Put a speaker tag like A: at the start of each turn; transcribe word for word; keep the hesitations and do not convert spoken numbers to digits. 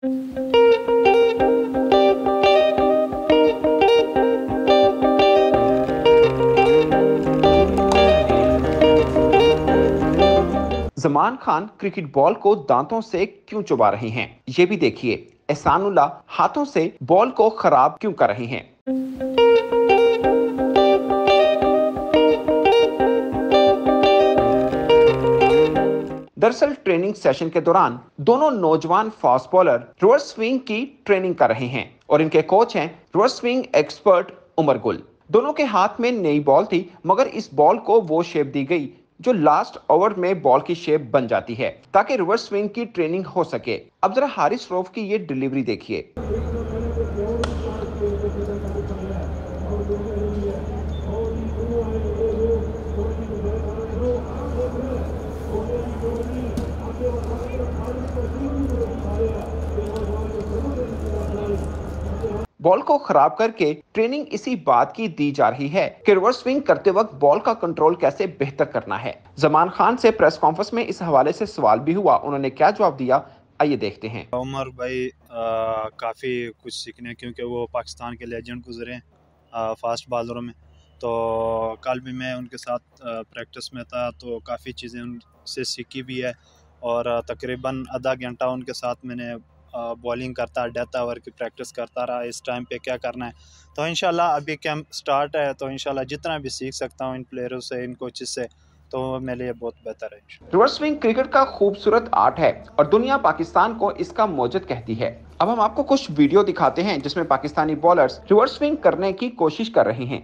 A: Zaman Khan cricket ball को दांतों से क्यों चुबा रहे हैं, ये भी देखिए। एहसानुल्लाह हाथों से बॉल को खराब क्यों कर रहे हैं। दरअसल ट्रेनिंग सेशन के दौरान दोनों नौजवान फास्ट बॉलर रिवर्स स्विंग की ट्रेनिंग कर रहे हैं और इनके कोच हैं reverse swing expert Umar Gul. दोनों के हाथ में नई बॉल थी, मगर इस बॉल को वो शेप दी गई जो लास्ट ओवर में बॉल की शेप बन जाती है, ताकि रिवर्स स्विंग की ट्रेनिंग हो सके। अब जरा हारिस रऊफ की ये डिलीवरी देखिए। बॉल को खराब करके ट्रेनिंग इसी बात की दी जा रही है कि रिवर्स स्विंग करते वक्त बॉल का कंट्रोल कैसे बेहतर करना है। जमान खान से प्रेस कॉन्फ्रेंस में इस हवाले से सवाल भी हुआ, उन्होंने क्या जवाब दिया, आइए देखते हैं।
B: उमर भाई आ, काफ़ी कुछ सीखने, क्योंकि वो पाकिस्तान के लेजेंड गुजरे हैं फास्ट बॉलरों में। तो कल भी मैं उनके साथ प्रैक्टिस में था, तो काफ़ी चीज़ें उनसे सीखी भी है और तकरीबन आधा घंटा उनके साथ मैंने बॉलिंग करता, डेथ ओवर की प्रैक्टिस करता रहा, इस टाइम पे क्या करना है। तो इंशाल्लाह अभी कैंप स्टार्ट है, तो इंशाल्लाह जितना भी सीख सकता हूँ इन प्लेयरों से, इन कोचेस से, तो मेरे लिए बहुत बेहतर है।
A: रिवर्स स्विंग क्रिकेट का खूबसूरत आर्ट है और दुनिया पाकिस्तान को इसका मौजद कहती है। अब हम आपको कुछ वीडियो दिखाते हैं जिसमें पाकिस्तानी बॉलर्स रिवर्स स्विंग करने की कोशिश कर रहे हैं।